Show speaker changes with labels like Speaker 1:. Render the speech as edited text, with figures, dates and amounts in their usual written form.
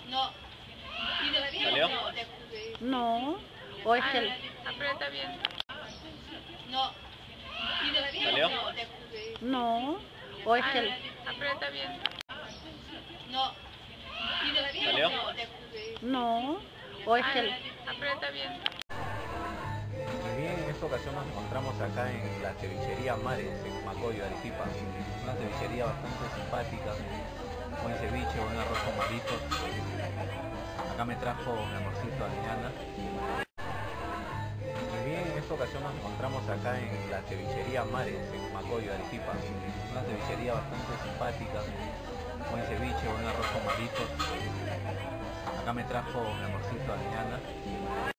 Speaker 1: No.
Speaker 2: ¿Salió?
Speaker 3: No. O es que
Speaker 1: Aprieta bien. No.
Speaker 2: ¿Salió?
Speaker 3: no. O es que
Speaker 1: Aprieta bien. No.
Speaker 2: ¿Salió?
Speaker 3: no. O es que
Speaker 1: Aprieta bien.
Speaker 4: Y bien, en esta ocasión nos encontramos acá en la cevichería Mares, en Macoyo, Arequipa. Una cevichería bastante simpática, buen ceviche, buen arroz con mariscos. Acá me trajo mi amorcito Adriana. Y bien, en esta ocasión nos encontramos acá en la cevichería Mares, en Macoyo, Arequipa. Una cevichería bastante simpática, buen ceviche, buen arroz con mariscos. Acá me trajo mi amorcito Adriana.